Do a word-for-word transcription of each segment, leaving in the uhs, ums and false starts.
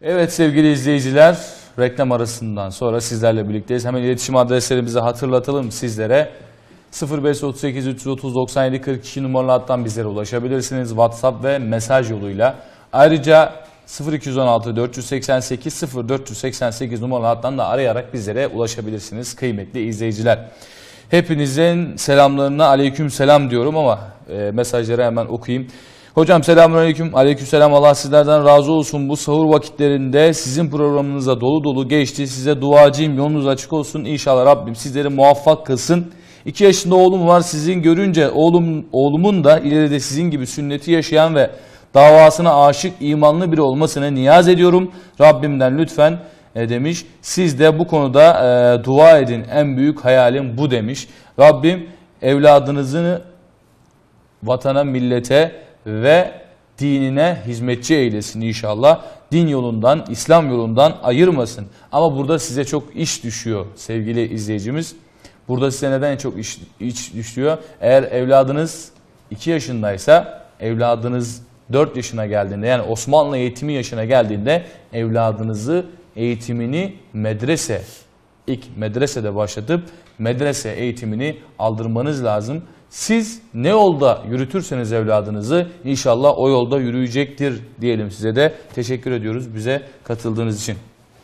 Evet sevgili izleyiciler, reklam arasından sonra sizlerle birlikteyiz. Hemen iletişim adreslerimizi hatırlatalım sizlere. sıfır beş otuz sekiz üç yüz otuz doksan yedi kırk iki numaralı hattan bizlere ulaşabilirsiniz. WhatsApp ve mesaj yoluyla. Ayrıca sıfır iki yüz on altı dört yüz seksen sekiz sıfır dört yüz seksen sekiz numaralı hattan da arayarak bizlere ulaşabilirsiniz kıymetli izleyiciler. Hepinizin selamlarına aleyküm selam diyorum ama e, mesajları hemen okuyayım. Hocam selamünaleyküm. Aleykümselam. Allah sizlerden razı olsun. Bu sahur vakitlerinde sizin programınıza dolu dolu geçti. Size duacıyım. Yolunuz açık olsun. İnşallah Rabbim sizleri muvaffak kılsın. iki yaşında oğlum var. Sizin görünce oğlum, oğlumun da ileride sizin gibi sünneti yaşayan ve davasına aşık, imanlı biri olmasını niyaz ediyorum. Rabbimden lütfen e, demiş. Siz de bu konuda e, dua edin. En büyük hayalim bu demiş. Rabbim evladınızı vatana, millete ve dinine hizmetçi eylesin inşallah. Din yolundan, İslam yolundan ayırmasın. Ama burada size çok iş düşüyor sevgili izleyicimiz. Burada size neden çok iş, iş düşüyor? Eğer evladınız iki yaşındaysa, evladınız dört yaşına geldiğinde, yani Osmanlı eğitimi yaşına geldiğinde evladınızı eğitimini medrese, ilk medresede başlatıp medrese eğitimini aldırmanız lazım. Siz ne yolda yürütürseniz evladınızı inşallah o yolda yürüyecektir diyelim size de. Teşekkür ediyoruz bize katıldığınız için.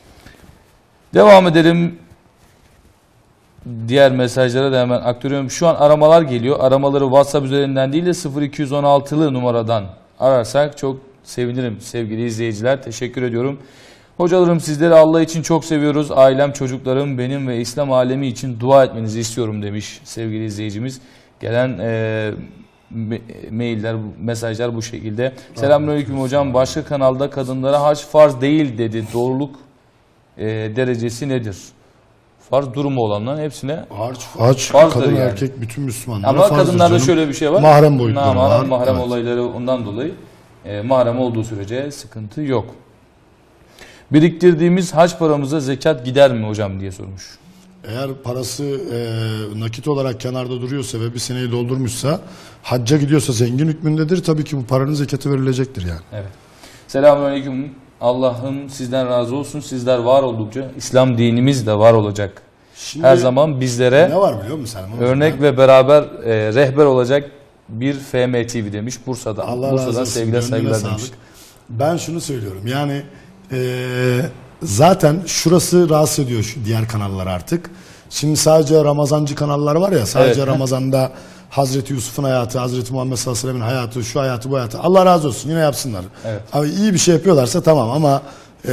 Devam edelim. Diğer mesajlara da hemen aktarıyorum. Şu an aramalar geliyor. Aramaları WhatsApp üzerinden değil de sıfır iki yüz on altılı numaradan ararsak çok sevinirim sevgili izleyiciler. Teşekkür ediyorum. Hocalarım sizleri Allah için çok seviyoruz. Ailem, çocuklarım, benim ve İslam alemi için dua etmenizi istiyorum demiş sevgili izleyicimiz. Gelen e, mailler, mesajlar bu şekilde. Selamünaleyküm hocam. Başka kanalda kadınlara hac farz değil dedi. Doğruluk e, derecesi nedir? Farz durumu olanların hepsine hac, hac kadın yani. Erkek bütün Müslümanlara ama kadınlarda canım. Şöyle bir şey var. Mahrem boyutları Na, var. Mahrem evet. olayları ondan dolayı e, mahrem olduğu sürece sıkıntı yok. Biriktirdiğimiz hac paramıza zekat gider mi hocam diye sormuş. Eğer parası e, nakit olarak kenarda duruyorsa ve bir seneyi doldurmuşsa, hacca gidiyorsa zengin hükmündedir. Tabii ki bu paranın zekatı verilecektir yani. Evet. Selamünaleyküm. Allah'ım sizden razı olsun. Sizler var oldukça İslam dinimiz de var olacak. Şimdi her zaman bizlere ne var biliyor musun sen? Örnek ben... ve beraber e, rehber olacak bir F M T V demiş Bursa'da. Allah Bursa'dan razı olsun. sevgiler saygılar demiş. Ben şunu söylüyorum. Yani Ee, zaten şurası rahatsız ediyor şu diğer kanallar artık. Şimdi sadece Ramazancı kanallar var ya, sadece evet. Ramazan'da Hazreti Yusuf'un hayatı, Hazreti Muhammed sallallahu aleyhi ve sellem'in hayatı, şu hayatı, bu hayatı. Allah razı olsun, yine yapsınlar. Evet. Abi iyi bir şey yapıyorlarsa tamam ama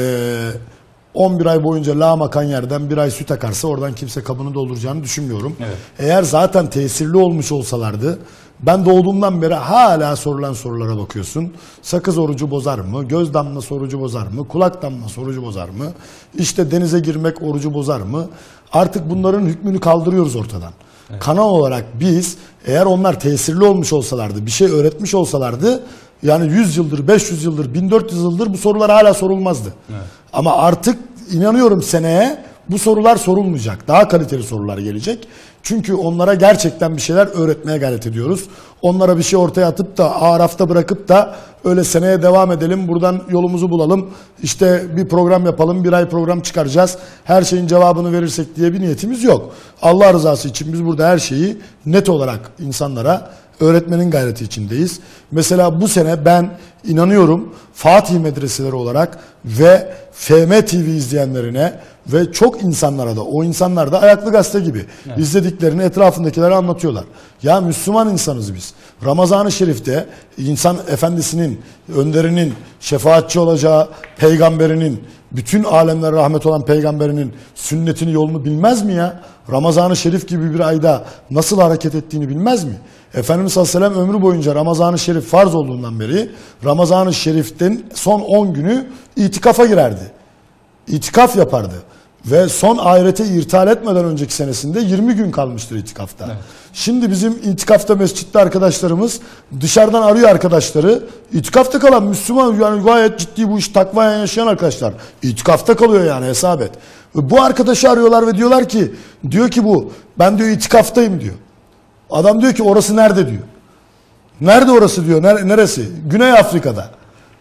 e, on bir ay boyunca lağım akan yerden bir ay süt akarsa oradan kimse kabını dolduracağını düşünmüyorum. Evet. Eğer zaten tesirli olmuş olsalardı, ben doğduğumdan beri hala sorulan sorulara bakıyorsun. Sakız orucu bozar mı? Göz damlası orucu bozar mı? Kulak damlası orucu bozar mı? İşte denize girmek orucu bozar mı? Artık bunların hükmünü kaldırıyoruz ortadan. Evet. Kanal olarak biz, eğer onlar tesirli olmuş olsalardı, bir şey öğretmiş olsalardı, yani yüz yıldır, beş yüz yıldır, bin dört yüz yıldır bu sorular hala sorulmazdı. Evet. Ama artık inanıyorum seneye bu sorular sorulmayacak. Daha kaliteli sorular gelecek. Çünkü onlara gerçekten bir şeyler öğretmeye gayret ediyoruz. Onlara bir şey ortaya atıp da Araf'ta bırakıp da öyle seneye devam edelim, buradan yolumuzu bulalım, İşte bir program yapalım, bir ay program çıkaracağız, her şeyin cevabını verirsek diye bir niyetimiz yok. Allah rızası için biz burada her şeyi net olarak insanlara öğretmenin gayreti içindeyiz. Mesela bu sene ben inanıyorum Fatih medreseleri olarak ve F M T V izleyenlerine ve çok insanlara da, o insanlar da Ayaklı Gazete gibi evet. izlediklerini etrafındakilere anlatıyorlar. Ya Müslüman insanız biz. Ramazan-ı Şerif'te insan efendisinin, önderinin, şefaatçi olacağı peygamberinin, bütün alemlere rahmet olan peygamberinin sünnetini, yolunu bilmez mi ya? Ramazan-ı Şerif gibi bir ayda nasıl hareket ettiğini bilmez mi? Efendimiz sallallahu aleyhi ve sellem ömrü boyunca Ramazan-ı Şerif farz olduğundan beri Ramazan-ı Şerif'ten son on günü itikafa girerdi. İtikaf yapardı. Ve son ahirete irtihal etmeden önceki senesinde yirmi gün kalmıştır itikafta. Evet. Şimdi bizim itikafta mescitte arkadaşlarımız dışarıdan arıyor arkadaşları. İtikafta kalan Müslüman, yani gayet ciddi bu iş takvaya yaşayan arkadaşlar. İtikafta kalıyor yani, hesap et. Bu arkadaşı arıyorlar ve diyorlar ki, diyor ki bu, ben diyor itikaftayım diyor. Adam diyor ki orası nerede diyor. Nerede orası diyor, neresi? Güney Afrika'da.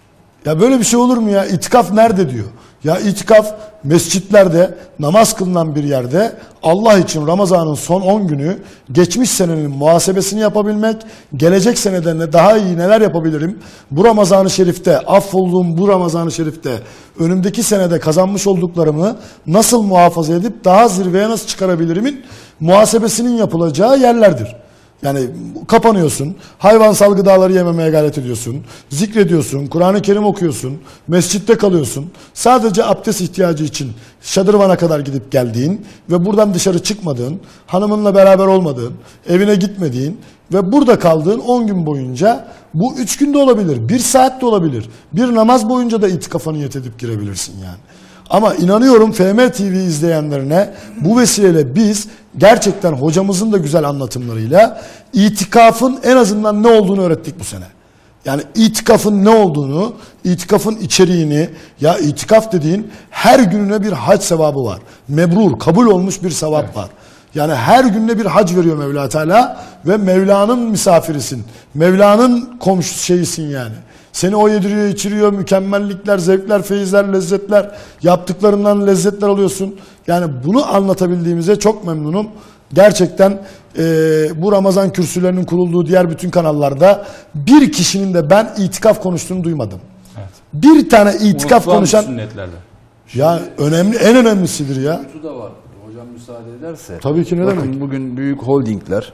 Ya böyle bir şey olur mu ya? İtikaf nerede diyor. Ya itikaf mescitlerde, namaz kılınan bir yerde Allah için Ramazan'ın son on günü geçmiş senenin muhasebesini yapabilmek, gelecek senede ne daha iyi neler yapabilirim, bu Ramazan-ı Şerif'te, affolduğum bu Ramazan-ı Şerif'te önümdeki senede kazanmış olduklarımı nasıl muhafaza edip daha zirveye nasıl çıkarabilirimin muhasebesinin yapılacağı yerlerdir. Yani kapanıyorsun, hayvansal gıdaları yememeye gayret ediyorsun, zikrediyorsun, Kur'an-ı Kerim okuyorsun, mescitte kalıyorsun. Sadece abdest ihtiyacı için şadırvana kadar gidip geldiğin ve buradan dışarı çıkmadığın, hanımınla beraber olmadığın, evine gitmediğin ve burada kaldığın on gün boyunca, bu üç günde olabilir, bir saat de olabilir. Bir namaz boyunca da itikafa niyet edip girebilirsin yani. Ama inanıyorum F M T V izleyenlerine bu vesileyle biz gerçekten hocamızın da güzel anlatımlarıyla itikafın en azından ne olduğunu öğrettik bu sene. Yani itikafın ne olduğunu, itikafın içeriğini, ya itikaf dediğin her gününe bir hac sevabı var. Mebrur, kabul olmuş bir sevap evet. var. Yani her gününe bir hac veriyor Mevla Teala ve Mevla'nın misafirisin. Mevla'nın komşusu şeyisin yani. Seni o yediriyor, içiriyor, mükemmellikler, zevkler, feyizler, lezzetler, yaptıklarından lezzetler alıyorsun. Yani bunu anlatabildiğimize çok memnunum. Gerçekten e, bu Ramazan kürsülerinin kurulduğu diğer bütün kanallarda bir kişinin de ben itikaf konuştuğunu duymadım. Evet. Bir tane itikaf Unutulan konuşan... sünnetlerde. Ya önemli, en önemlisidir ya. Boyutu da var. Hocam müsaade ederse. Tabii ki ne bakın demek? Bugün büyük holdingler,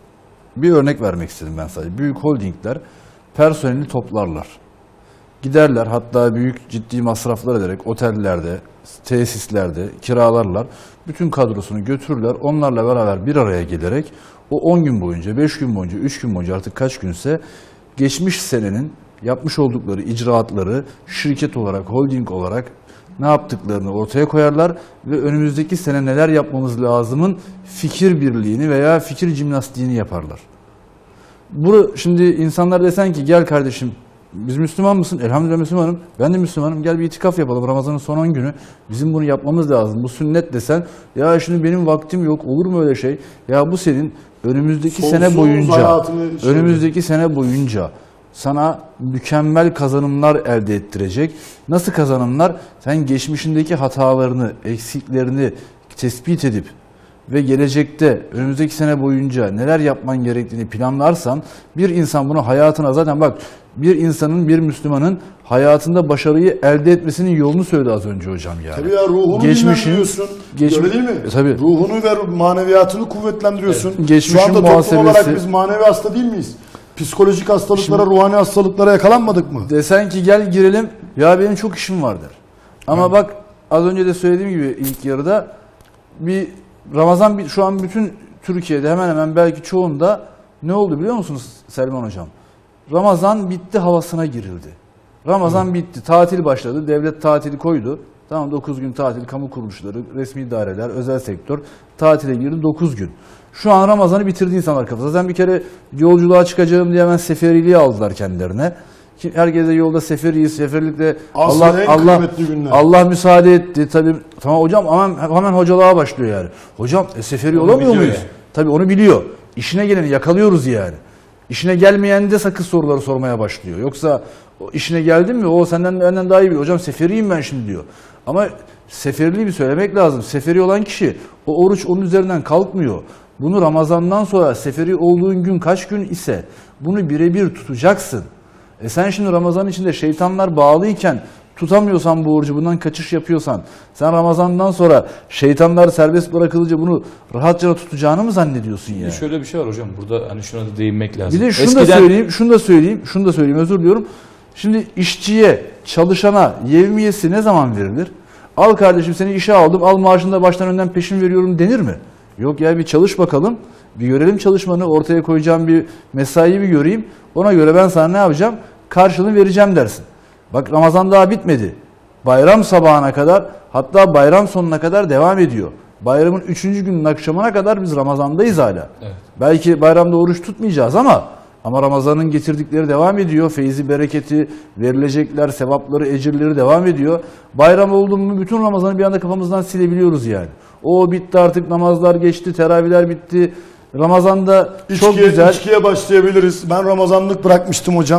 bir örnek vermek istedim ben sadece. Büyük holdingler personelini toplarlar. Giderler, hatta büyük ciddi masraflar ederek otellerde, tesislerde kiralarlar. Bütün kadrosunu götürürler. Onlarla beraber bir araya gelerek o on gün boyunca, beş gün boyunca, üç gün boyunca artık kaç günse geçmiş senenin yapmış oldukları icraatları şirket olarak, holding olarak ne yaptıklarını ortaya koyarlar ve önümüzdeki sene neler yapmamız lazımın fikir birliğini veya fikir jimnastiğini yaparlar. Bu şimdi insanlar desen ki gel kardeşim biz Müslüman mısın? Elhamdülillah Müslümanım. Ben de Müslümanım. Gel bir itikaf yapalım Ramazan'ın son on günü. Bizim bunu yapmamız lazım. Bu sünnet desen ya şimdi benim vaktim yok. Olur mu öyle şey? Ya bu senin önümüzdeki Sonsuz sene boyunca önümüzdeki sene boyunca sana mükemmel kazanımlar elde ettirecek. Nasıl kazanımlar? Sen geçmişindeki hatalarını, eksiklerini tespit edip ve gelecekte önümüzdeki sene boyunca neler yapman gerektiğini planlarsan bir insan bunu hayatına zaten bak bir insanın, bir Müslümanın hayatında başarıyı elde etmesinin yolunu söyledi az önce hocam yani. Tabii ya ruhunu dinlendiriyorsun. Geçmiş, öyle değil mi? E, tabii. Ruhunu ve maneviyatını kuvvetlendiriyorsun. Evet. Geçmişin Şu anda muhasebesi, toplum olarak biz manevi hasta değil miyiz? Psikolojik hastalıklara, şimdi, ruhani hastalıklara yakalanmadık mı? Desen ki gel girelim, ya benim çok işim var der. Ama yani. Bak az önce de söylediğim gibi ilk yarıda bir Ramazan şu an bütün Türkiye'de hemen hemen belki çoğunda ne oldu biliyor musunuz Selman Hocam? Ramazan bitti havasına girildi. Ramazan Hı. bitti, tatil başladı, devlet tatili koydu. Tamam dokuz gün tatil, kamu kuruluşları, resmi idareler, özel sektör tatile girdi dokuz gün. Şu an Ramazan'ı bitirdi insanlar kafasında. Zaten bir kere yolculuğa çıkacağım diye hemen seferiliği aldılar kendilerine. Herkese yolda seferiyiz, seferlikte Allah Allah Allah müsaade etti. Tabii tamam hocam hemen hemen hocalığa başlıyor yani. Hocam e, seferi onu olamıyor muyuz? Yani. Tabii onu biliyor. İşine geleni yakalıyoruz yani. İşine gelmeyen de sakız soruları sormaya başlıyor. Yoksa o işine geldin mi o senden benden daha iyi biliyor. Hocam seferiyim ben şimdi diyor. Ama seferiliği bir söylemek lazım. Seferi olan kişi o oruç onun üzerinden kalkmıyor. Bunu Ramazan'dan sonra seferi olduğun gün kaç gün ise bunu birebir tutacaksın. E sen şimdi Ramazan içinde şeytanlar bağlıyken tutamıyorsan bu orucu, bundan kaçış yapıyorsan, sen Ramazan'dan sonra şeytanlar serbest bırakılınca bunu rahatça tutacağını mı zannediyorsun yani? Şöyle bir şey var hocam, burada hani şuna da değinmek lazım. Bir de şunu Eskiden... da söyleyeyim, şunu da söyleyeyim, şunu da söyleyeyim, özür diliyorum. Şimdi işçiye, çalışana yevmiyesi ne zaman verilir? Al kardeşim seni işe aldım, al maaşını da baştan önden peşin veriyorum denir mi? Yok ya bir çalış bakalım, bir görelim çalışmanı, ortaya koyacağım bir mesaiyi bir göreyim. Ona göre ben sana ne yapacağım? Karşılığını vereceğim dersin. Bak Ramazan daha bitmedi. Bayram sabahına kadar, hatta bayram sonuna kadar devam ediyor. Bayramın üçüncü günün akşamına kadar biz Ramazan'dayız hala. Evet. Belki bayramda oruç tutmayacağız ama ama Ramazan'ın getirdikleri devam ediyor. Feyzi, bereketi, verilecekler, sevapları, ecirleri devam ediyor. Bayram oldu mu bütün Ramazan'ı bir anda kafamızdan silebiliyoruz yani. O bitti artık, namazlar geçti, teravihler bitti. Ramazan'da çok İçkiye, güzel. İçkiye başlayabiliriz. Ben Ramazanlık bırakmıştım hocam.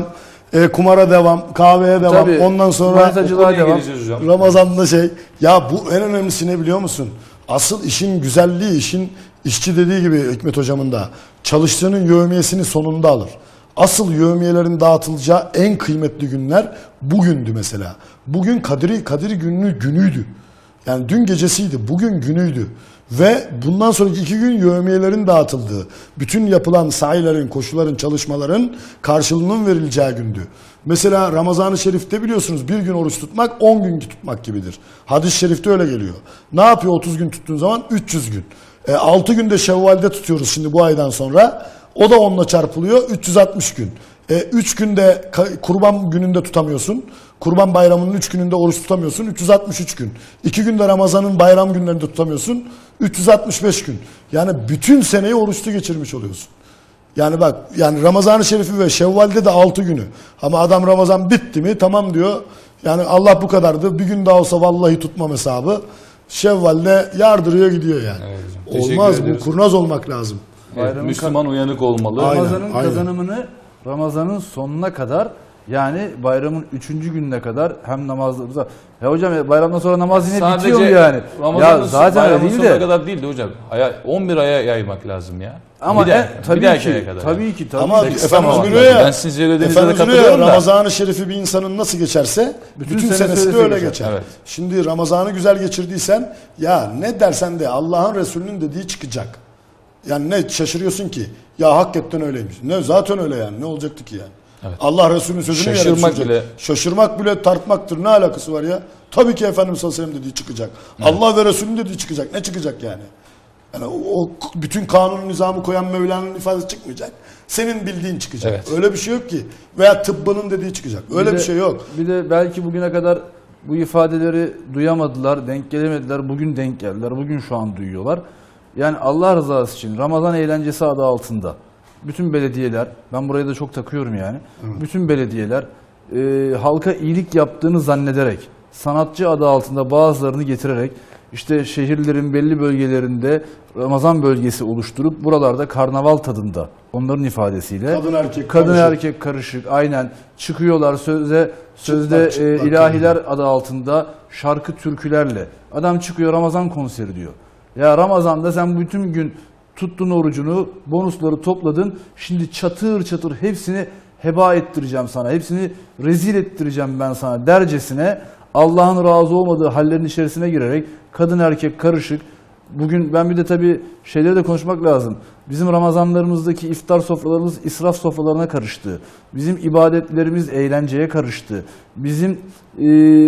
e, kumara devam, kahveye devam. Tabii, Ondan sonra manitacılığa devam. gireceğiz hocam. Ramazan'da şey. Ya bu en önemlisi ne biliyor musun? Asıl işin güzelliği, işin işçi dediği gibi Hikmet hocamın da çalıştığının yevmiyesini sonunda alır. Asıl yevmiyelerin dağıtılacağı en kıymetli günler bugündü mesela. Bugün Kadiri Kadiri günü günüydü. Yani dün gecesiydi, bugün günüydü. Ve bundan sonraki iki gün yevmiyelerin dağıtıldığı, bütün yapılan sahilerin, koşuların, çalışmaların karşılığının verileceği gündü. Mesela Ramazan-ı Şerif'te biliyorsunuz bir gün oruç tutmak on gün tutmak gibidir. Hadis-i Şerif'te öyle geliyor. Ne yapıyor otuz gün tuttuğun zaman? üç yüz gün. E, altı günde Şevval'de tutuyoruz şimdi bu aydan sonra. O da onunla çarpılıyor. üç yüz altmış gün. E, üç günde kurban gününde tutamıyorsun. Kurban bayramının üç gününde oruç tutamıyorsun. üç yüz altmış üç gün. iki günde Ramazan'ın bayram günlerinde tutamıyorsun. üç yüz altmış beş gün. Yani bütün seneyi oruçlu geçirmiş oluyorsun. Yani bak yani Ramazan-ı Şerif'i ve Şevval'de de altı günü. Ama adam Ramazan bitti mi tamam diyor. Yani Allah bu kadardı. Bir gün daha olsa vallahi tutmam hesabı. Şevval'de yardırıyor gidiyor yani. Evet hocam, teşekkür Olmaz ederiz. bu kurnaz olmak lazım. Evet, Bayramın Müslüman uyanık olmalı. Aynen, Ramazan'ın aynen. kazanımını Ramazan'ın sonuna kadar, yani bayramın üçüncü gününe kadar hem namazlarımıza. Ya hocam ya bayramdan sonra namaz yine Sadece bitiyor mu yani? Ramazan'ın Ya zaten öyle bayramın değil sonuna de. kadar değil de hocam. Aya- on bir aya yaymak lazım ya. Ama bir de, e, tabii bir dahaki aya ki, kadar. tabii ki, tabii Ama ki. Peki, Efendimiz tamam. buyuruyor ya. Ben sizin söylediğinize de Efendimiz buyuruyor ya, katılıyorum da. Ramazan-ı Şerif'i bir insanın nasıl geçerse bütün, Bütün senesi senesi de öyle geçer. geçer. Evet. Şimdi Ramazan'ı güzel geçirdiysen ya ne dersen de Allah'ın Resulü'nün dediği çıkacak. Yani ne şaşırıyorsun ki? Ya hakikaten öyleymiş. Ne zaten öyle yani. Ne olacaktı ki yani? Evet. Allah Resulü'nün sözünü yere Şaşırmak düşürecek. bile- Şaşırmak bile tartmaktır. Ne alakası var ya? Tabii ki Efendimiz sallallahu aleyhi ve sellem dediği çıkacak. Allah ve Resulü'nün dediği çıkacak. Ne çıkacak yani? Yani o, o bütün kanun nizamı koyan Mevla'nın ifadesi çıkmayacak. Senin bildiğin çıkacak. Evet. Öyle bir şey yok ki. Veya tıbbının dediği çıkacak. Öyle bir, de- şey yok. Bir de belki bugüne kadar bu ifadeleri duyamadılar, denk gelemediler. Bugün denk geldiler. Bugün şu an duyuyorlar. Yani Allah rızası için Ramazan eğlencesi adı altında bütün belediyeler, ben burayı da çok takıyorum yani. Bütün belediyeler e, halka iyilik yaptığını zannederek, sanatçı adı altında bazılarını getirerek işte şehirlerin belli bölgelerinde Ramazan bölgesi oluşturup buralarda karnaval tadında, onların ifadesiyle Kadın erkek kadın karışık. erkek karışık aynen çıkıyorlar sözde sözde Çıplak, e, çıplak ilahiler yani. adı altında şarkı türkülerle adam çıkıyor Ramazan konseri diyor. Ya Ramazan'da sen bütün gün tuttun orucunu, bonusları topladın. Şimdi çatır çatır hepsini heba ettireceğim sana. Hepsini rezil ettireceğim ben sana dercesine Allah'ın razı olmadığı hallerin içerisine girerek kadın erkek karışık. Bugün ben bir de tabii şeyleri de konuşmak lazım. Bizim Ramazanlarımızdaki iftar sofralarımız israf sofralarına karıştı. Bizim ibadetlerimiz eğlenceye karıştı. Bizim e,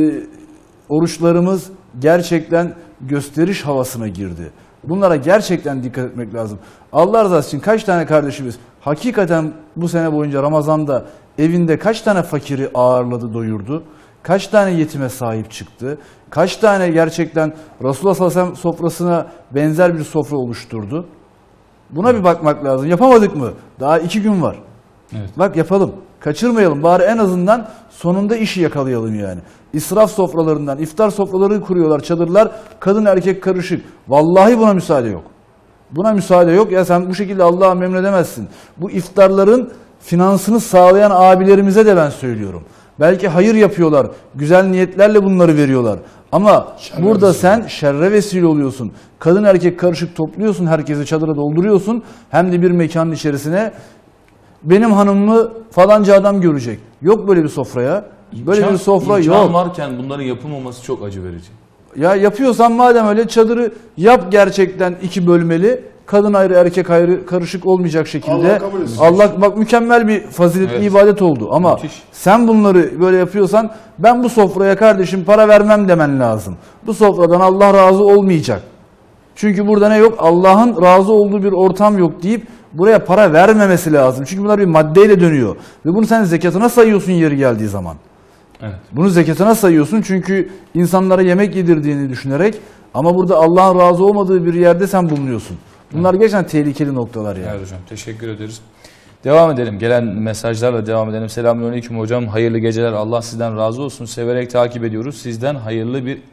oruçlarımız gerçekten gösteriş havasına girdi. Bunlara gerçekten dikkat etmek lazım. Allah rızası için kaç tane kardeşimiz hakikaten bu sene boyunca Ramazan'da evinde kaç tane fakiri ağırladı, doyurdu? Kaç tane yetime sahip çıktı? Kaç tane gerçekten Resulullah sallallahu aleyhi ve sellem sofrasına benzer bir sofra oluşturdu? Buna bir bakmak lazım. Yapamadık mı? Daha iki gün var. Evet. Bak yapalım. Kaçırmayalım. Bari en azından sonunda işi yakalayalım yani. İsraf sofralarından, iftar sofraları kuruyorlar, çadırlar. Kadın erkek karışık. Vallahi buna müsaade yok. Buna müsaade yok. Ya sen bu şekilde Allah'a memredemezsin. Bu iftarların finansını sağlayan abilerimize de ben söylüyorum. Belki hayır yapıyorlar. Güzel niyetlerle bunları veriyorlar. Ama Şerre burada vesile. sen şerre vesile oluyorsun. Kadın erkek karışık topluyorsun. Herkesi çadıra dolduruyorsun. Hem de bir mekanın içerisine benim hanımımı falanca adam görecek. Yok böyle bir sofraya. Böyle İmkan- bir sofra imkan yok. varken bunların yapılmaması çok acı verici. Ya yapıyorsan madem öyle çadırı yap gerçekten iki bölmeli. Kadın ayrı erkek ayrı karışık olmayacak şekilde. Allah kabul etsin. Allah bak mükemmel bir faziletli Evet. ibadet oldu. Ama Müthiş. sen bunları böyle yapıyorsan ben bu sofraya kardeşim para vermem demen lazım. Bu sofradan Allah razı olmayacak. Çünkü burada ne yok? Allah'ın razı olduğu bir ortam yok deyip buraya para vermemesi lazım. Çünkü bunlar bir maddeyle dönüyor. Ve bunu sen zekatına sayıyorsun yeri geldiği zaman. Evet. Bunu zekatına sayıyorsun çünkü insanlara yemek yedirdiğini düşünerek ama burada Allah'ın razı olmadığı bir yerde sen bulunuyorsun. Bunlar gerçekten tehlikeli noktalar yani. Evet hocam, teşekkür ederiz. Devam edelim. Gelen mesajlarla devam edelim. Selamünaleyküm hocam. Hayırlı geceler. Allah sizden razı olsun. Severek takip ediyoruz. Sizden hayırlı bir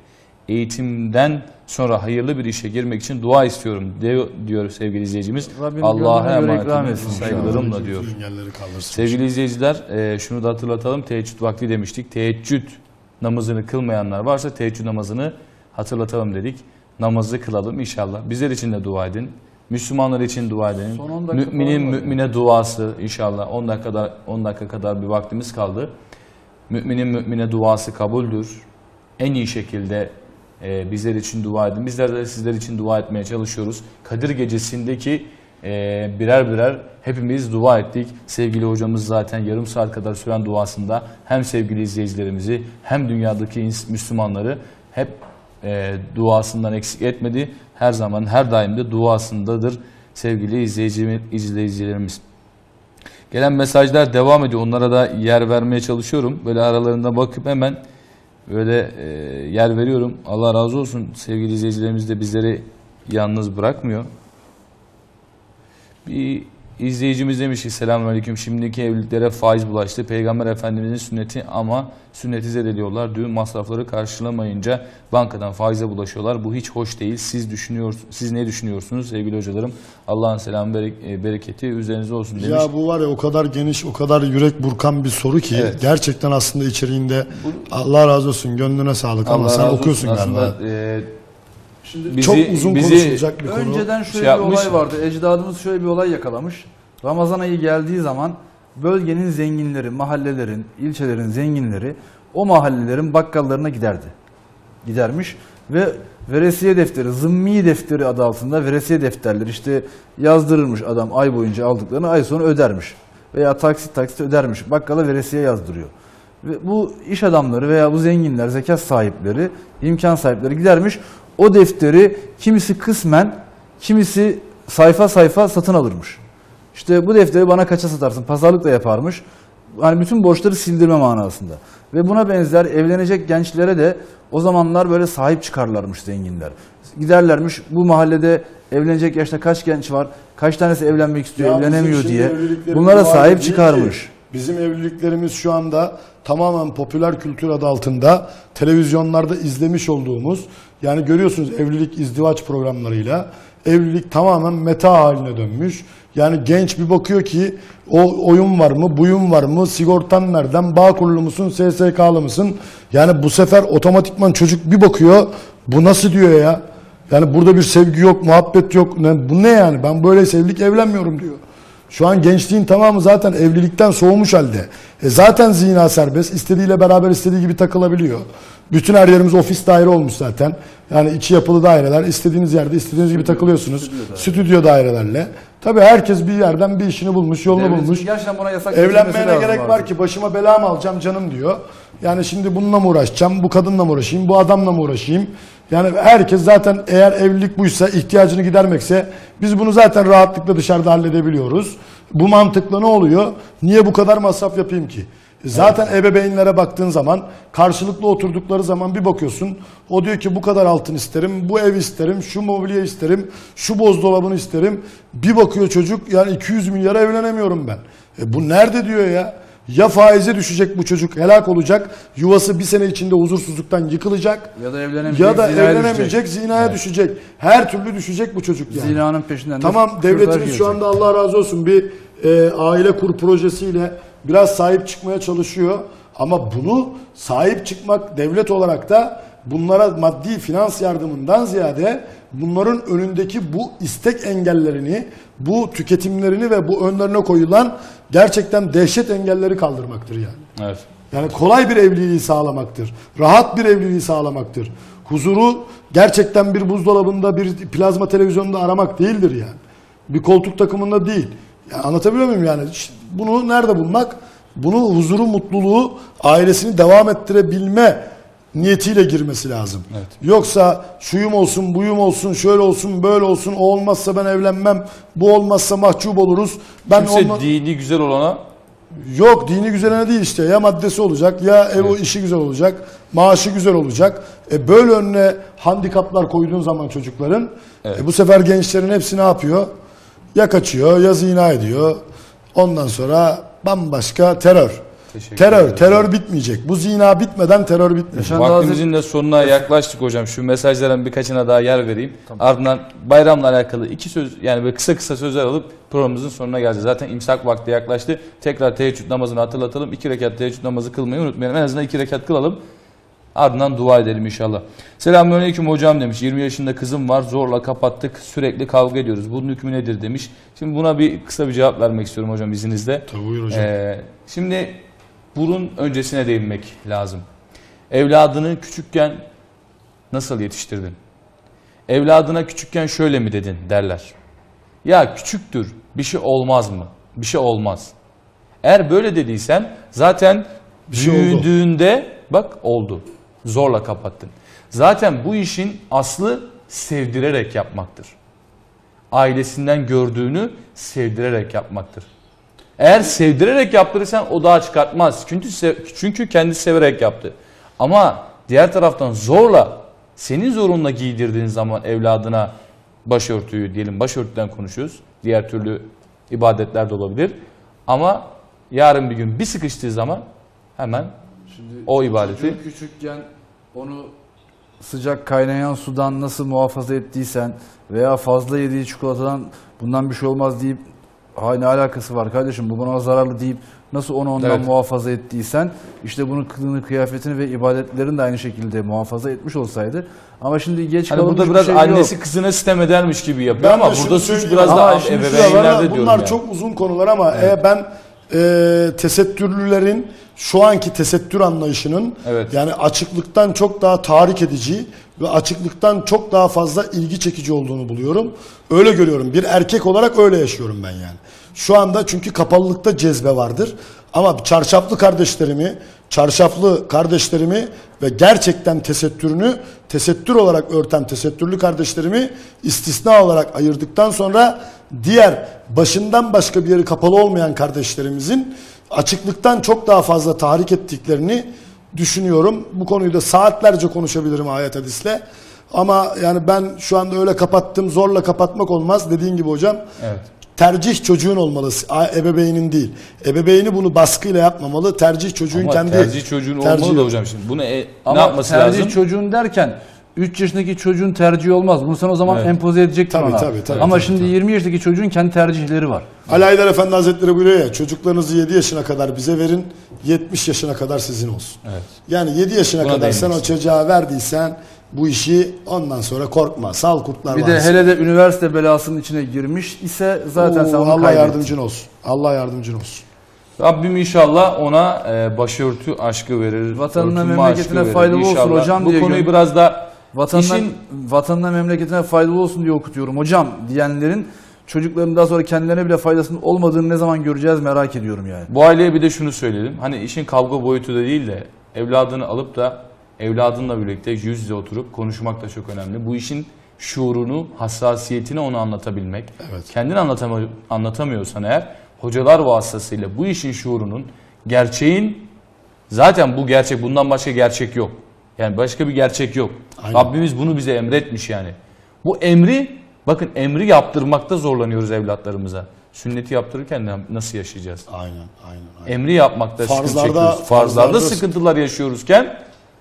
eğitimden sonra hayırlı bir işe girmek için dua istiyorum diyor, diyor sevgili izleyicimiz. Rabbim Allah'a gönlüne göre emanet ikram olun. etsin. Saygılarımla diyor. Engelleri kaldırsın. Sevgili izleyiciler, e, şunu da hatırlatalım. Teheccüd vakti demiştik. Teheccüd namazını kılmayanlar varsa teheccüd namazını hatırlatalım dedik. Namazı kılalım inşallah. Bizler için de dua edin. Müslümanlar için dua edin. Son on dakika Müminin falan var. mümine duası inşallah. on dakika kadar on dakika kadar bir vaktimiz kaldı. Müminin mümine duası kabuldür. En iyi şekilde e, bizler için dua edin. Bizler de sizler için dua etmeye çalışıyoruz. Kadir gecesindeki e, birer birer hepimiz dua ettik. Sevgili hocamız zaten yarım saat kadar süren duasında hem sevgili izleyicilerimizi hem dünyadaki ins- Müslümanları hep e, duasından eksik etmedi. Her zaman her daim de duasındadır sevgili izleyici, izleyicilerimiz. Gelen mesajlar devam ediyor. Onlara da yer vermeye çalışıyorum. Böyle aralarında bakıp hemen böyle e, yer veriyorum. Allah razı olsun. Sevgili izleyicilerimiz de bizleri yalnız bırakmıyor. Bir izleyicimiz demiş ki selamünaleyküm. Şimdiki evliliklere faiz bulaştı. Peygamber Efendimizin sünneti ama sünneti zedeliyorlar. Düğün masrafları karşılamayınca bankadan faize bulaşıyorlar. Bu hiç hoş değil. Siz düşünüyorsunuz. Siz ne düşünüyorsunuz sevgili hocalarım? Allah'ın selamı berek- bereketi üzerinize olsun demiş. Ya bu var ya o kadar geniş, o kadar yürek burkan bir soru ki Evet. gerçekten aslında içeriğinde Allah razı olsun, gönlüne sağlık ama Allah sen razı okuyorsun olsun. galiba. Aslında, e, Şimdi bizi- Çok uzun bizi- konuşulacak bir konu. önceden şöyle Şey bir yapmış. olay vardı. Ecdadımız şöyle bir olay yakalamış. Ramazan ayı geldiği zaman bölgenin zenginleri, mahallelerin, ilçelerin zenginleri o mahallelerin bakkallarına giderdi. Gidermiş ve veresiye defteri, zımmi defteri adı altında veresiye defterleri işte yazdırırmış adam ay boyunca aldıklarını ay sonu ödermiş. Veya taksit taksit ödermiş. Bakkala veresiye yazdırıyor. Ve bu iş adamları veya bu zenginler, zekat sahipleri, imkan sahipleri gidermiş. O defteri kimisi kısmen, kimisi sayfa sayfa satın alırmış. İşte bu defteri bana kaça satarsın? Pazarlık da yaparmış. Hani bütün borçları sildirme manasında. Ve buna benzer evlenecek gençlere de o zamanlar böyle sahip çıkarlarmış zenginler. Giderlermiş bu mahallede evlenecek yaşta kaç genç var, kaç tanesi evlenmek istiyor, Ya bizim evlenemiyor şimdi diye evliliklerimiz bunlara var sahip değil çıkarmış. ki. Bizim evliliklerimiz şu anda tamamen popüler kültür adı altında televizyonlarda izlemiş olduğumuz, yani görüyorsunuz evlilik izdivaç programlarıyla evlilik tamamen meta haline dönmüş. Yani genç bir bakıyor ki o oyun var mı, buyun var mı, sigortan nereden, Bağkurlu musun, S S K'lı mısın? Yani bu sefer otomatikman çocuk bir bakıyor, bu nasıl diyor ya? Yani burada bir sevgi yok, muhabbet yok. Ne, bu ne yani? Ben böyle evlilik evlenmiyorum diyor. Şu an gençliğin tamamı zaten evlilikten soğumuş halde. E zaten zina serbest. İstediğiyle beraber istediği gibi takılabiliyor. Bütün her yerimiz ofis daire olmuş zaten. Yani içi yapılı daireler. İstediğiniz yerde istediğiniz gibi takılıyorsunuz. Stüdyo daire. Stüdyo dairelerle. Tabii herkes bir yerden bir işini bulmuş, yolunu Devletin bulmuş. gerçekten buna yasak getirmesi Evlenmeye ne lazım gerek artık. var ki? Başıma bela mı alacağım canım diyor. Yani şimdi bununla mı uğraşacağım, bu kadınla mı uğraşayım, bu adamla mı uğraşayım? Yani herkes zaten eğer evlilik buysa, ihtiyacını gidermekse biz bunu zaten rahatlıkla dışarıda halledebiliyoruz. Bu mantıkla ne oluyor? Niye bu kadar masraf yapayım ki? Zaten evet. Ebeveynlere baktığın zaman karşılıklı oturdukları zaman bir bakıyorsun. O diyor ki bu kadar altın isterim, bu ev isterim, şu mobilya isterim, şu buzdolabını isterim. Bir bakıyor çocuk yani iki yüz milyara evlenemiyorum ben. E bu nerede diyor ya? Ya faize düşecek bu çocuk, helak olacak, yuvası bir sene içinde huzursuzluktan yıkılacak. Ya da evlenemeyecek, ya da zinaya evlenemeyecek, düşecek. zinaya Evet. düşecek. Her türlü düşecek bu çocuk yani. Zinanın peşinden de Tamam, kürtaj devletimiz gelecek. şu anda Allah razı olsun bir e, aile kur projesiyle biraz sahip çıkmaya çalışıyor. Ama bunu sahip çıkmak devlet olarak da bunlara maddi finans yardımından ziyade bunların önündeki bu istek engellerini, bu tüketimlerini ve bu önlerine koyulan gerçekten dehşet engelleri kaldırmaktır yani. Evet. Yani kolay bir evliliği sağlamaktır. Rahat bir evliliği sağlamaktır. Huzuru gerçekten bir buzdolabında, bir plazma televizyonda aramak değildir yani. Bir koltuk takımında değil. Yani anlatabiliyor muyum yani? Bunu nerede bulmak? Bunu huzuru, mutluluğu, ailesini devam ettirebilme niyetiyle girmesi lazım. Evet. Yoksa şuyum olsun, buyum olsun, şöyle olsun, böyle olsun, o olmazsa ben evlenmem, bu olmazsa mahcup oluruz. Ben Kimse olma... dini güzel olana Yok, dini güzelene değil işte. Ya maddesi olacak, ya ev o işi güzel olacak, maaşı güzel olacak. E böyle önüne handikaplar koyduğun zaman çocukların, evet. e bu sefer gençlerin hepsi ne yapıyor? Ya kaçıyor, ya zina ediyor. Ondan sonra bambaşka terör. Teşekkür Terör, ederim. terör bitmeyecek. Bu zina bitmeden terör bitmeyecek. Yaşan- Vaktimizin de sonuna yaklaştık hocam. Şu mesajların birkaçına daha yer vereyim. Ardından bayramla alakalı iki söz, yani böyle kısa kısa sözler alıp programımızın sonuna geleceğiz. Zaten imsak vakti yaklaştı. Tekrar teheccüd namazını hatırlatalım. İki rekat teheccüd namazı kılmayı unutmayalım. En azından iki rekat kılalım. Ardından dua edelim inşallah. Selamünaleyküm hocam demiş. yirmi yaşında kızım var. Zorla kapattık. Sürekli kavga ediyoruz. Bunun hükmü nedir demiş. Şimdi buna bir kısa bir cevap vermek istiyorum hocam izninizle. Tabii buyur hocam. Ee, şimdi bunun öncesine değinmek lazım. Evladını küçükken nasıl yetiştirdin? Evladına küçükken şöyle mi dedin derler. Ya küçüktür, bir şey olmaz mı? Bir şey olmaz. Eğer böyle dediysen zaten Bir şey oldu. büyüdüğünde bak oldu. Zorla kapattın. Zaten bu işin aslı sevdirerek yapmaktır. Ailesinden gördüğünü sevdirerek yapmaktır. Eğer sevdirerek yaptırırsan o daha çıkartmaz. Çünkü çünkü kendisi severek yaptı. Ama diğer taraftan zorla, senin zorunla giydirdiğin zaman evladına başörtüyü, diyelim başörtüden konuşuyoruz. Diğer türlü ibadetler de olabilir. Ama yarın bir gün bir sıkıştığı zaman hemen Şimdi o ibadeti... çocuğun küçükken onu sıcak kaynayan sudan nasıl muhafaza ettiysen veya fazla yediği çikolatadan bundan bir şey olmaz deyip ha ne alakası var kardeşim bu bana zararlı deyip nasıl onu ondan Evet. muhafaza ettiysen işte bunun kılığını, kıyafetini ve ibadetlerini de aynı şekilde muhafaza etmiş olsaydı. Ama şimdi geç Hani kalınmış burada bir biraz şey annesi yok. kızına sitem edermiş gibi yapıyor Ben de ama şunu burada suç söyleyeyim. biraz Ama daha şimdi ebeveynlerde Bunlar diyorum bunlar yani. çok uzun konular ama e, ben e, tesettürlülerin şu anki tesettür anlayışının Evet. yani açıklıktan çok daha tahrik edici ve açıklıktan çok daha fazla ilgi çekici olduğunu buluyorum. Öyle görüyorum. Bir erkek olarak öyle yaşıyorum ben yani. Şu anda çünkü kapalılıkta cezbe vardır. Ama çarşaflı kardeşlerimi, çarşaflı kardeşlerimi ve gerçekten tesettürünü tesettür olarak örten tesettürlü kardeşlerimi istisna olarak ayırdıktan sonra diğer başından başka bir yeri kapalı olmayan kardeşlerimizin açıklıktan çok daha fazla tahrik ettiklerini düşünüyorum. Bu konuyu da saatlerce konuşabilirim ayet hadisle. Ama yani ben şu anda öyle kapattım, zorla kapatmak olmaz. Dediğin gibi hocam. Evet. Tercih çocuğun olmalı, ebeveynin değil. Ebeveyni bunu baskıyla yapmamalı. Tercih çocuğun Ama kendi tercih çocuğun tercihi. olmalı da hocam şimdi. Bunu e, ne Ama yapması tercih lazım? çocuğun derken üç yaşındaki çocuğun tercihi olmaz. Bunu sen o zaman Evet. empoze edecektin Tabii, ona. tabii, tabii, Ama tabii, şimdi tabii. yirmi yaşındaki çocuğun kendi tercihleri var. Ali Haydar Efendi Hazretleri buyuruyor ya, çocuklarınızı yedi yaşına kadar bize verin, yetmiş yaşına kadar sizin olsun. Evet. Yani yedi yaşına Buna kadar sen değinmek o çocuğa verdiysen bu işi ondan sonra korkma. Sal kurtlar Bir de varsın. hele de üniversite belasının içine girmiş ise zaten Oo, sen onu Allah kaybettin. yardımcın olsun. Allah yardımcın olsun. Rabbim inşallah ona e, başörtü aşkı verir. Vatanına, örtünme memleketine aşkı verir. faydalı olsun İnşallah. hocam Bu diye konuyu gö- biraz da Vatanına, işin vatanına memleketine faydalı olsun diye okutuyorum hocam diyenlerin çocukların daha sonra kendilerine bile faydasının olmadığını ne zaman göreceğiz merak ediyorum yani. bu aileye bir de şunu söyleyelim. Hani işin kavga boyutu da değil de evladını alıp da evladınla birlikte yüz yüze oturup konuşmak da çok önemli. Bu işin şuurunu, hassasiyetini ona anlatabilmek. Evet. Kendin anlatama, anlatamıyorsan eğer hocalar vasıtasıyla bu işin şuurunun, gerçeğin, zaten bu gerçek, bundan başka gerçek yok. Yani başka bir gerçek yok. Aynen. Rabbimiz bunu bize emretmiş yani. Bu emri, bakın emri yaptırmakta zorlanıyoruz evlatlarımıza. Sünneti yaptırırken de nasıl yaşayacağız? Aynen, aynen. aynen. Emri yapmakta sıkıntı Farzlarda- çekiyoruz. Farzlarda farzlarda sıkıntılar yaşıyoruzken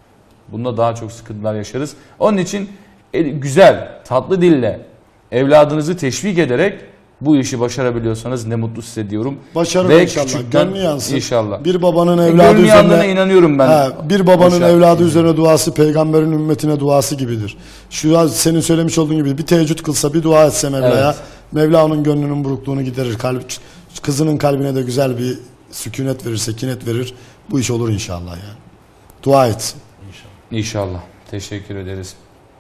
bunda daha çok sıkıntılar yaşarız. Onun için e, güzel, tatlı dille evladınızı teşvik ederek bu işi başarabiliyorsanız ne mutlu size diyorum. Başarın Ve inşallah. küçükten- Gönlü yansın. İnşallah. Bir babanın E, evladı gönlü yandığına üzerine inanıyorum ben. Ha, bir babanın Boşver. evladı üzerine duası peygamberin ümmetine duası gibidir. Şu an senin söylemiş olduğun gibi bir teheccüd kılsa, bir dua etse Mevla'ya, Evet. Mevla onun gönlünün burukluğunu giderir. Kalp, kızının kalbine de güzel bir sükunet verir, sekinet verir. Bu iş olur inşallah yani. Dua etsin. İnşallah. Teşekkür ederiz.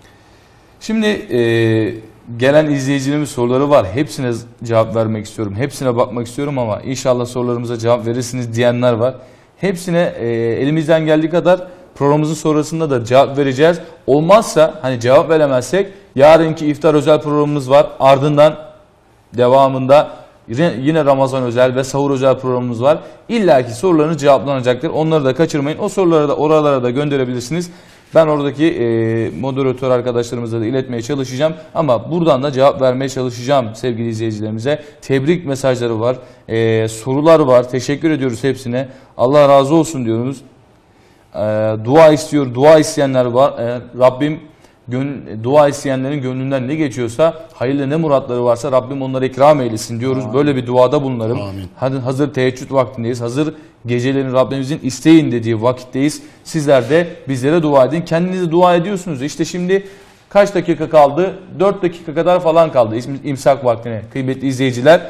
Şimdi e, gelen izleyicilerimiz soruları var. Hepsine cevap vermek istiyorum. Hepsine bakmak istiyorum ama inşallah sorularımıza cevap verirsiniz diyenler var. Hepsine e, elimizden geldiği kadar programımızın sonrasında da cevap vereceğiz. Olmazsa hani cevap veremezsek yarınki iftar özel programımız var. Ardından devamında yine yine Ramazan özel ve sahur özel programımız var. İlla ki sorularınız cevaplanacaktır. Onları da kaçırmayın. O soruları da oralara da gönderebilirsiniz. Ben oradaki e, moderatör arkadaşlarımıza da iletmeye çalışacağım. Ama buradan da cevap vermeye çalışacağım sevgili izleyicilerimize. Tebrik mesajları var, e, sorular var. Teşekkür ediyoruz hepsine. Allah razı olsun diyoruz. E, dua istiyor, dua isteyenler var. E, Rabbim gön, dua isteyenlerin gönlünden ne geçiyorsa, hayırlı ne muratları varsa Rabbim onlara ikram eylesin diyoruz. Amin. Böyle bir duada bulunalım. Amin. Hazır teheccüd vaktindeyiz. Hazır gecelerin Rabbimizin isteyin dediği vakitteyiz. Sizler de bizlere dua edin. Kendinize dua ediyorsunuz. İşte şimdi kaç dakika kaldı? dört dakika kadar falan kaldı imsak vaktine kıymetli izleyiciler.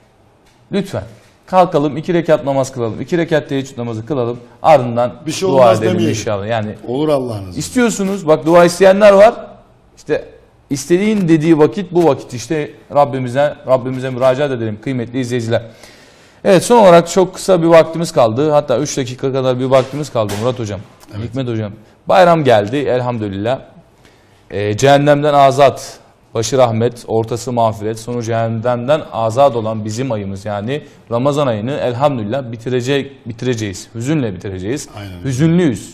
Lütfen kalkalım, iki rekat namaz kılalım. iki rekat teheccüd namazı kılalım. Ardından bir şey dua edelim demeyelim. inşallah. Yani olur Allah'ın izniyle. İstiyorsunuz, bak dua isteyenler var. İşte istediğin dediği vakit bu vakit, işte Rabbimize Rabbimize müracaat edelim kıymetli izleyiciler. Evet, son olarak çok kısa bir vaktimiz kaldı. Hatta üç dakika kadar bir vaktimiz kaldı Murat Hocam. Evet. Hikmet Hocam. Bayram geldi elhamdülillah. Ee, cehennemden azat, başı rahmet, ortası mağfiret, sonu cehennemden azat olan bizim ayımız, yani Ramazan ayını elhamdülillah bitirecek, bitireceğiz. Hüzünle bitireceğiz. Aynen. Hüzünlüyüz.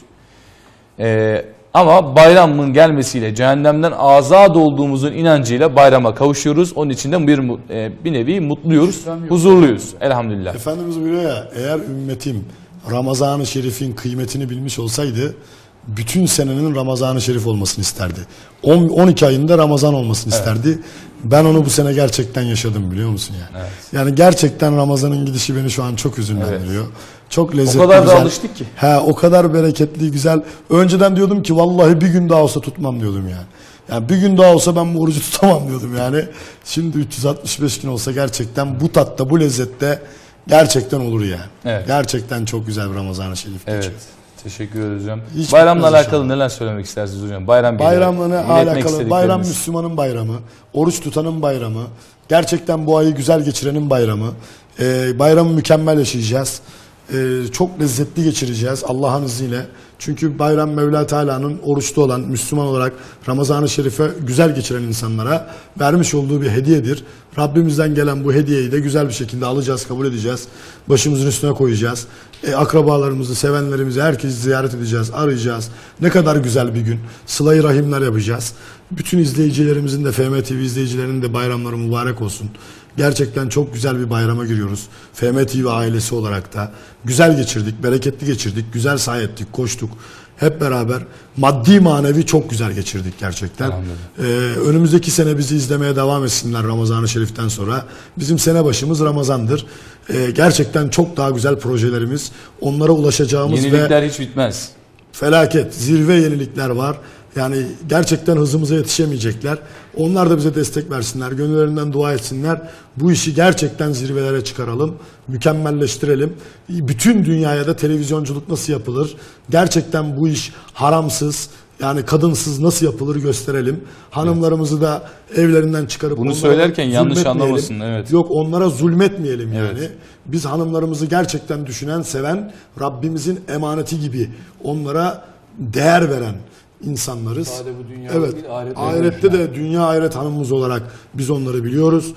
Ee, ama bayramın gelmesiyle cehennemden azat olduğumuzun inancıyla bayrama kavuşuyoruz. Onun için de bir, bir nevi mutluyuz, huzurluyuz elhamdülillah. Efendimiz buyuruyor ya, eğer ümmetim Ramazan-ı Şerif'in kıymetini bilmiş olsaydı bütün senenin Ramazan-ı Şerif olmasını isterdi. on iki ayında Ramazan olmasını evet. isterdi. Ben onu bu sene gerçekten yaşadım, biliyor musun yani? Evet. Yani gerçekten Ramazan'ın gidişi beni şu an çok hüzünlendiriyor. Evet. Çok lezzetli, o kadar güzel. da alıştık ki. He, o kadar bereketli, güzel. Önceden diyordum ki vallahi bir gün daha olsa tutmam diyordum yani. Yani bir gün daha olsa ben bu orucu tutamam diyordum yani. Şimdi üç yüz altmış beş gün olsa gerçekten bu tatta, bu lezzette gerçekten olur yani. Evet. Gerçekten çok güzel bir Ramazan-ı Şerif geçiyor. Evet. Teşekkür ederiz hocam. Hiç Bayramla alakalı inşallah. Neler söylemek istersiniz hocam? Bayram Bayramla alakalı, bayram Müslümanın bayramı, oruç tutanın bayramı, gerçekten bu ayı güzel geçirenin bayramı. Ee, bayramı mükemmel yaşayacağız. Ee, çok lezzetli geçireceğiz Allah'ın izniyle. Çünkü bayram Mevla Teala'nın oruçlu olan, Müslüman olarak Ramazan-ı Şerif'e güzel geçiren insanlara vermiş olduğu bir hediyedir. Rabbimizden gelen bu hediyeyi de güzel bir şekilde alacağız, kabul edeceğiz. Başımızın üstüne koyacağız. E, akrabalarımızı, sevenlerimizi, herkesi ziyaret edeceğiz, arayacağız. Ne kadar güzel bir gün. Sıla-i rahimler yapacağız. Bütün izleyicilerimizin de, F M T V izleyicilerinin de bayramları mübarek olsun. Gerçekten çok güzel bir bayrama giriyoruz. F M T V ailesi olarak da güzel geçirdik, bereketli geçirdik, güzel sahi ettik, koştuk. Hep beraber maddi manevi çok güzel geçirdik gerçekten. Ee, önümüzdeki sene bizi izlemeye devam etsinler Ramazan-ı Şerif'ten sonra. Bizim sene başımız Ramazan'dır. Ee, gerçekten çok daha güzel projelerimiz, onlara ulaşacağımız yenilikler ve hiç bitmez. Felaket, zirve yenilikler var. Yani gerçekten hızımıza yetişemeyecekler. Onlar da bize destek versinler, gönüllerinden dua etsinler. Bu işi gerçekten zirvelere çıkaralım, mükemmelleştirelim. Bütün dünyaya da televizyonculuk nasıl yapılır, gerçekten bu iş haramsız, yani kadınsız nasıl yapılır gösterelim. Hanımlarımızı da evlerinden çıkarıp bunu söylerken yanlış anlamasın. Evet. Yok, onlara zulmetmeyelim yani. Evet. Biz hanımlarımızı gerçekten düşünen, seven, Rabbimizin emaneti gibi onlara değer veren insanlarız. Sadece bu dünya evet. Değil, ahirette, ahirette de dünya ahiret hanımımız olarak biz onları biliyoruz.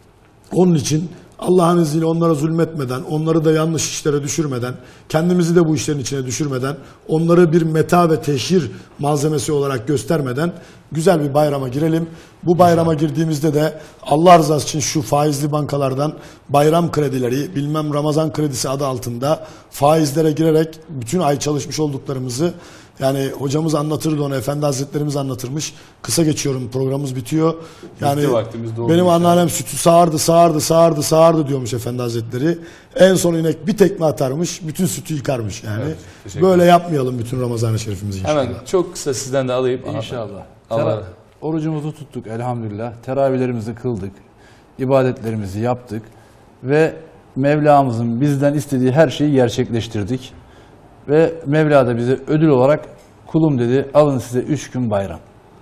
Onun için Allah'ın izniyle onlara zulmetmeden, onları da yanlış işlere düşürmeden, kendimizi de bu işlerin içine düşürmeden, onları bir meta ve teşhir malzemesi olarak göstermeden güzel bir bayrama girelim. Bu bayrama girdiğimizde de Allah rızası için şu faizli bankalardan bayram kredileri, bilmem Ramazan kredisi adı altında faizlere girerek bütün ay çalışmış olduklarımızı, yani hocamız anlatırdı onu, Efendi Hazretlerimiz anlatırmış. Kısa geçiyorum, programımız bitiyor. Yani benim anneannem sütü sağardı, sağardı, sağardı, sağardı diyormuş Efendi Hazretleri. En son inek bir tekme atarmış, bütün sütü yıkarmış yani. Evet, böyle yapmayalım bütün Ramazan-ı Şerifimizi inşallah. Hemen çok kısa sizden de alayım. İnşallah. Allah. Orucumuzu tuttuk elhamdülillah. Teravihlerimizi kıldık. İbadetlerimizi yaptık. Ve Mevlamızın bizden istediği her şeyi gerçekleştirdik. Ve Mevla da bize ödül olarak kulum dedi, alın size üç gün bayram.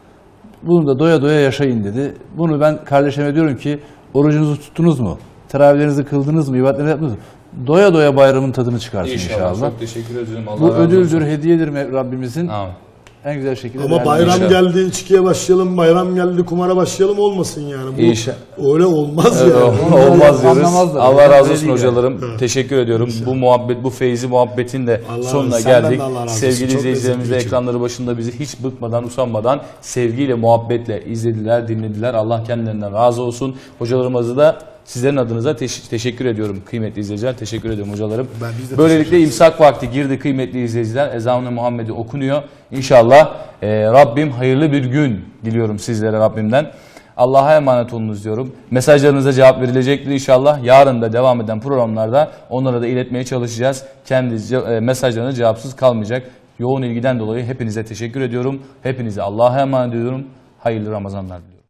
Bunu da doya doya yaşayın dedi. Bunu ben kardeşime diyorum ki, orucunuzu tuttunuz mu? Teravihlerinizi kıldınız mı? İbadetlerinizi yaptınız mı? Doya doya bayramın tadını çıkarsın inşallah. inşallah. Çok teşekkür ederim. Allah Bu ödüldür, olsun. Hediyedir Rabbimizin. Amin. en güzel şekilde Ama bayram değerlendirelim. geldi, içkiye başlayalım, bayram geldi, kumara başlayalım olmasın yani. Bu İnşallah. öyle olmaz Evet, yani. o- olmaz diyoruz. Anlamazlar. Allah razı Öyle olsun değil hocalarım. yani. Teşekkür ediyorum. Bu muhabbet, bu feyzi muhabbetin de Allah sonuna razı- senden geldik. de Allah razı olsun. Sevgili Çok izleyicilerimiz de lezzetli ekranları başında bizi hiç bıkmadan, usanmadan sevgiyle, muhabbetle izlediler, dinlediler. Allah kendilerinden razı olsun. Hocalarımıza da sizlerin adınıza teş- teşekkür ediyorum kıymetli izleyiciler. Teşekkür ediyorum hocalarım. Ben- biz de Böylelikle teşekkür ederiz. imsak vakti girdi kıymetli izleyiciler. Ezan-ı Muhammed'i okunuyor. İnşallah e, Rabbim hayırlı bir gün diliyorum sizlere Rabbimden. Allah'a emanet olunuz diyorum. Mesajlarınıza cevap verilecektir inşallah. Yarın da devam eden programlarda onlara da iletmeye çalışacağız. Kendi ce- e, mesajlarına cevapsız kalmayacak. Yoğun ilgiden dolayı hepinize teşekkür ediyorum. Hepinize Allah'a emanet ediyorum. Hayırlı Ramazanlar diliyorum.